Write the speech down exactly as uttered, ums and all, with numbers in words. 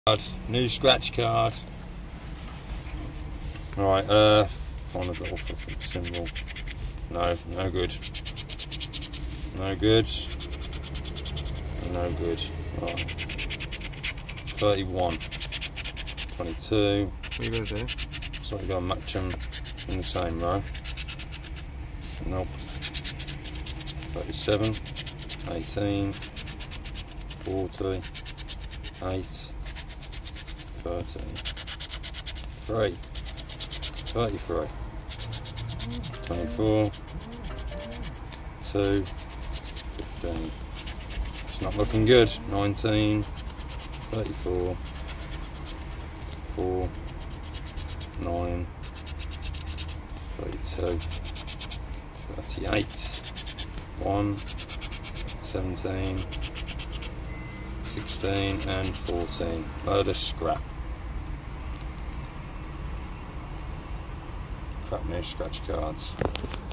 Card, new scratch card. Right, uh, find a little fucking symbol. No, no good. No good. No good. Right. thirty-one. twenty-two. What are you going to do? So we're going to match them in the same row. Nope. thirty-seven. eighteen. forty. eight. thirteen. three. thirty-three. twenty-four. two. fifteen. It's not looking good. nineteen. thirty-four. four. nine. thirty-two. thirty-eight. one. seventeen. sixteen and fourteen. Load of scrap. Crap new scratch cards.